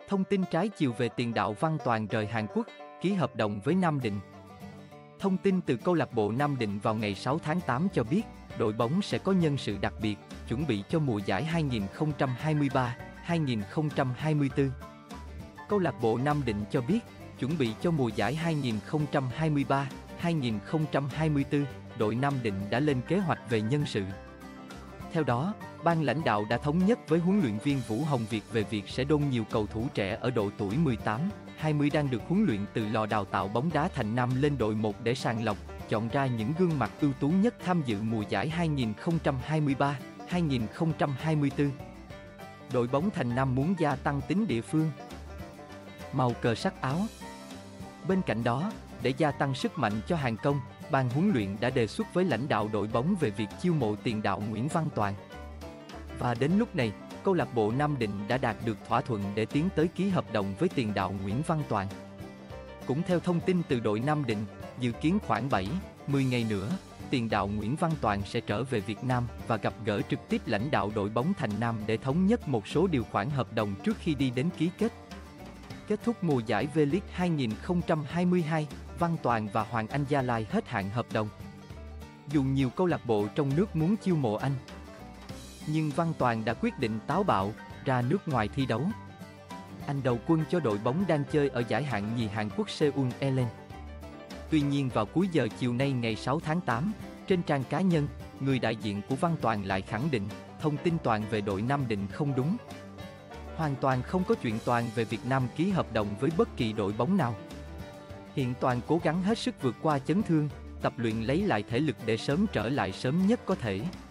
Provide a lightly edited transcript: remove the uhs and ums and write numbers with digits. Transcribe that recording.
Thông tin trái chiều về tiền đạo Văn Toàn rời Hàn Quốc, ký hợp đồng với Nam Định. Thông tin từ câu lạc bộ Nam Định vào ngày 6 tháng 8 cho biết, đội bóng sẽ có nhân sự đặc biệt, chuẩn bị cho mùa giải 2023-2024. Câu lạc bộ Nam Định cho biết, chuẩn bị cho mùa giải 2023-2024, đội Nam Định đã lên kế hoạch về nhân sự. Theo đó, ban lãnh đạo đã thống nhất với huấn luyện viên Vũ Hồng Việt về việc sẽ đôn nhiều cầu thủ trẻ ở độ tuổi 18, 20 đang được huấn luyện từ lò đào tạo bóng đá Thành Nam lên đội 1 để sàng lọc, chọn ra những gương mặt ưu tú nhất tham dự mùa giải 2023-2024. Đội bóng Thành Nam muốn gia tăng tính địa phương, màu cờ sắc áo. Bên cạnh đó, để gia tăng sức mạnh cho hàng công, ban huấn luyện đã đề xuất với lãnh đạo đội bóng về việc chiêu mộ tiền đạo Nguyễn Văn Toàn. Và đến lúc này, câu lạc bộ Nam Định đã đạt được thỏa thuận để tiến tới ký hợp đồng với tiền đạo Nguyễn Văn Toàn. Cũng theo thông tin từ đội Nam Định, dự kiến khoảng 7-10 ngày nữa, tiền đạo Nguyễn Văn Toàn sẽ trở về Việt Nam và gặp gỡ trực tiếp lãnh đạo đội bóng Thành Nam để thống nhất một số điều khoản hợp đồng trước khi đi đến ký kết. Kết thúc mùa giải V-League 2022, Văn Toàn và Hoàng Anh Gia Lai hết hạn hợp đồng. Dù nhiều câu lạc bộ trong nước muốn chiêu mộ anh, nhưng Văn Toàn đã quyết định táo bạo, ra nước ngoài thi đấu. Anh đầu quân cho đội bóng đang chơi ở giải hạng nhì Hàn Quốc Seoul Elen. Tuy nhiên vào cuối giờ chiều nay ngày 6 tháng 8, trên trang cá nhân, người đại diện của Văn Toàn lại khẳng định, thông tin Toàn về đội Nam Định không đúng. Hoàn toàn không có chuyện Toàn về Việt Nam ký hợp đồng với bất kỳ đội bóng nào. Hiện Toàn cố gắng hết sức vượt qua chấn thương, tập luyện lấy lại thể lực để sớm trở lại sớm nhất có thể.